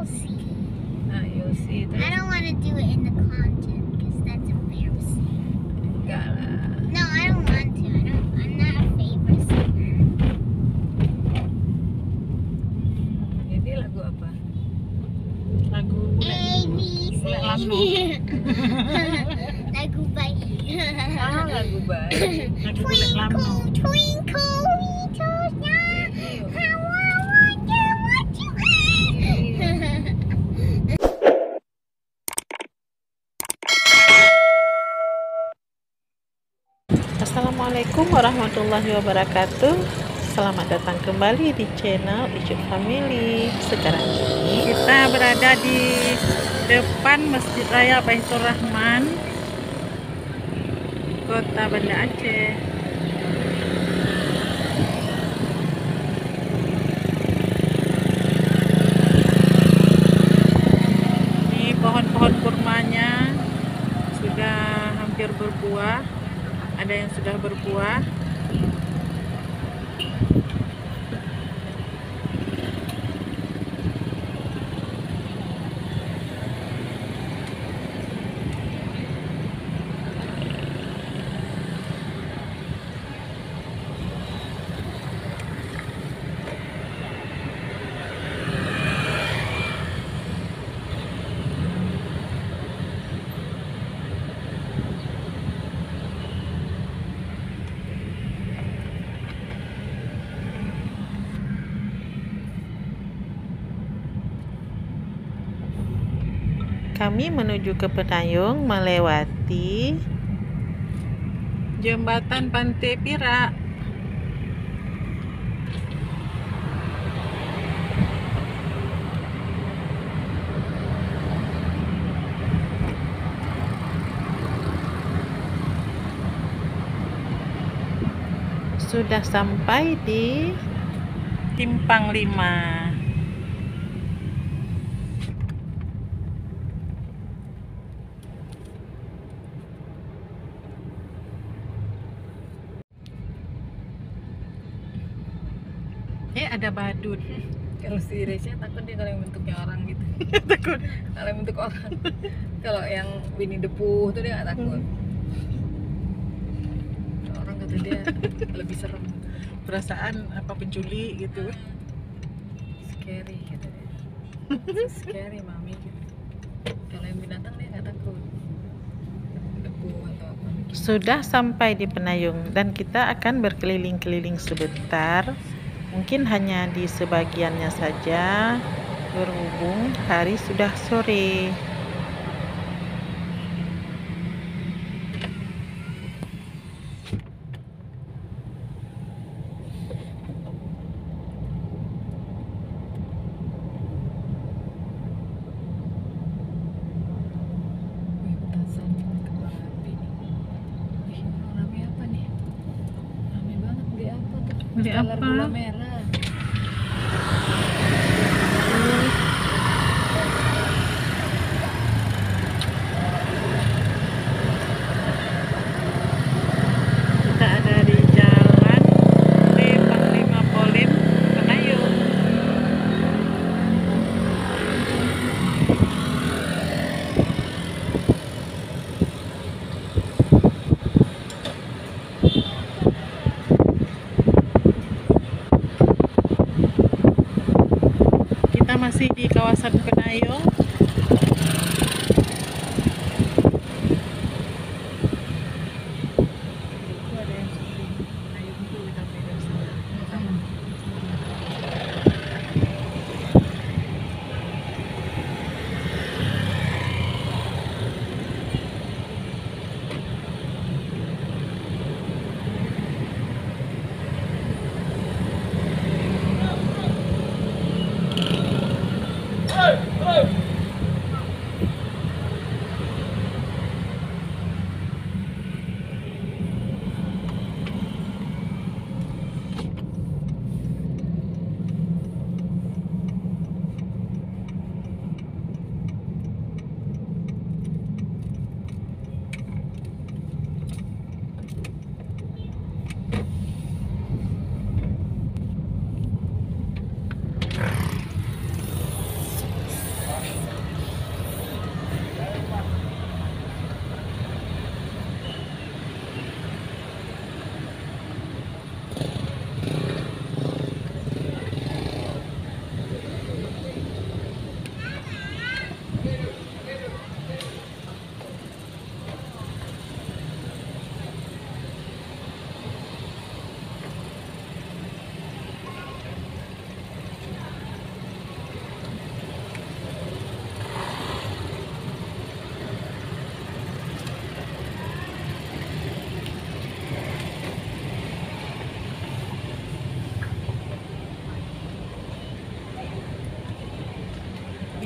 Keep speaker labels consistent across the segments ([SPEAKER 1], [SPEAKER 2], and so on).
[SPEAKER 1] you'll see.
[SPEAKER 2] You'll see.
[SPEAKER 1] I don't want to do it in the content because that's embarrassing.
[SPEAKER 2] Enggak lah.
[SPEAKER 1] No, I don't want to. I'm not a favorite singer.
[SPEAKER 2] Ini lagu apa?
[SPEAKER 3] Lagu
[SPEAKER 1] ABC.
[SPEAKER 3] Lamo.
[SPEAKER 1] Lagu bayi.
[SPEAKER 2] Lagu baik.
[SPEAKER 3] Lagu Bule Lamo.
[SPEAKER 1] Twinkle, little star, how I wonder what you are.
[SPEAKER 3] Assalamualaikum warahmatullahi wabarakatuh. Selamat datang kembali di channel Icuk Family. Sekarang ini kita berada di depan Masjid Raya Baitur Rahman, Kota Banda Aceh. Ini pohon-pohon kurmanya sudah hampir berbuah. Ada yang sudah berbuah. Kami menuju ke Penayung melewati jembatan Pantai Pirak. Sudah sampai di Simpang 5. Ada badut.
[SPEAKER 2] Kalau si Resya takut dia kalau yang bentuknya orang gitu.
[SPEAKER 3] Takut.
[SPEAKER 2] Kalau yang bentuk orang. Kalau yang Winnie the Pooh tuh dia nggak takut. Kalau orang kata dia lebih serem.
[SPEAKER 3] Perasaan apa penculik gitu.
[SPEAKER 2] Scary gitu dia. Scary mami gitu. Kalau yang binatang dia nggak takut. Debu atau apa.
[SPEAKER 3] Sudah sampai di Penayung dan kita akan berkeliling-keliling sebentar. Mungkin hanya di sebagiannya saja, berhubung hari sudah sore.
[SPEAKER 2] Wih, petasan kembang api nih. Ih, rame apa nih? Rame banget, beli apa tuh?
[SPEAKER 3] Beli
[SPEAKER 2] Color
[SPEAKER 3] apa?
[SPEAKER 2] gula merah.
[SPEAKER 3] Kita ada di jalan Panglima Polim, Penayung. Kita masih di kawasan Penayung. Itu ada yang syuting Penayung tuh, tapi ada sebelah.
[SPEAKER 4] Hey!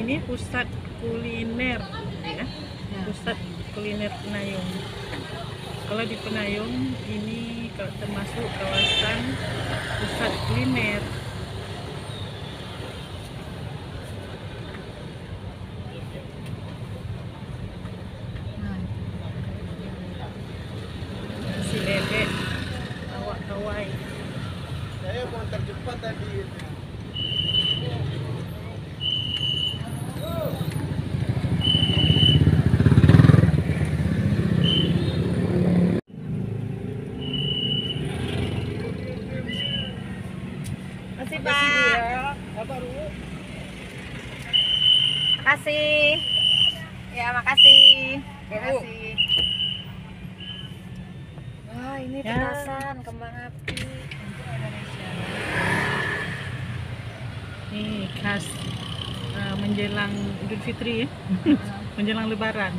[SPEAKER 3] ini pusat kuliner ya.
[SPEAKER 2] Ya.
[SPEAKER 3] Pusat kuliner Penayung. Kalau di Penayung ini termasuk kawasan pusat kuliner.
[SPEAKER 2] Nah,
[SPEAKER 3] Si lele awak kawai.
[SPEAKER 4] Saya mau terjebak tadi.
[SPEAKER 3] Makasih Pak.
[SPEAKER 2] makasih. Ya, makasih. Makasih. Wah, ini
[SPEAKER 3] Ya.
[SPEAKER 2] petasan kembang api untuk Indonesia.
[SPEAKER 3] Ini khas menjelang Idul Fitri ya. Menjelang Lebaran.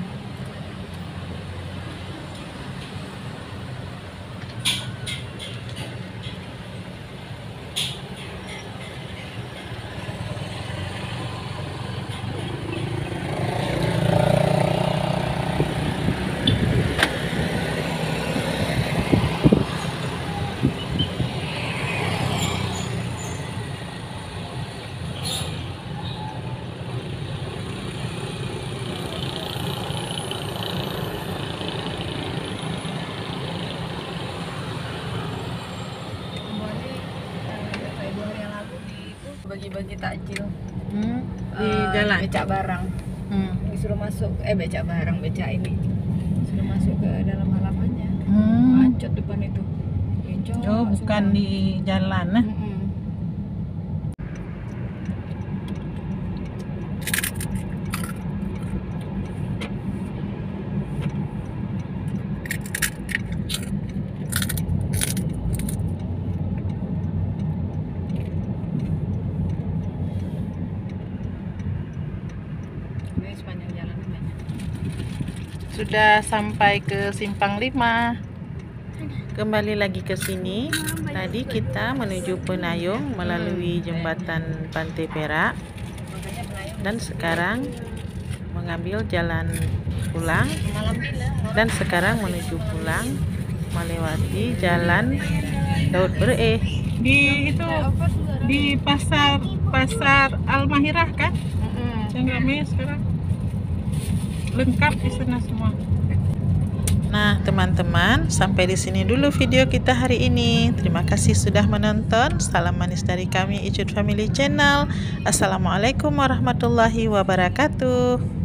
[SPEAKER 2] Kembali kayak 2 hari yang lalu itu bagi-bagi takjil
[SPEAKER 3] Di jalan.
[SPEAKER 2] becak barang. Disuruh masuk becak barang, becak ini disuruh masuk ke dalam halamannya. Macet depan itu. Bencong
[SPEAKER 3] Oh, bukan
[SPEAKER 2] semua.
[SPEAKER 3] di jalan nah.
[SPEAKER 2] Mm-mm. Ini sepanjang jalan banyak.
[SPEAKER 3] Sudah sampai ke Simpang 5. Kembali lagi ke sini. Tadi kita menuju Penayung melalui jembatan Pantai Perak
[SPEAKER 2] Makanya Penayung
[SPEAKER 3] dan sekarang mengambil jalan pulang
[SPEAKER 2] malam bila
[SPEAKER 3] dan sekarang menuju pulang melewati jalan Daud Bereh. Di itu di pasar Al-Mahirah kan? Canggame sekarang lengkap di sana semua. Nah, teman-teman, sampai di sini dulu video kita hari ini. Terima kasih sudah menonton. Salam manis dari kami Icut Family Channel. Assalamualaikum warahmatullahi wabarakatuh.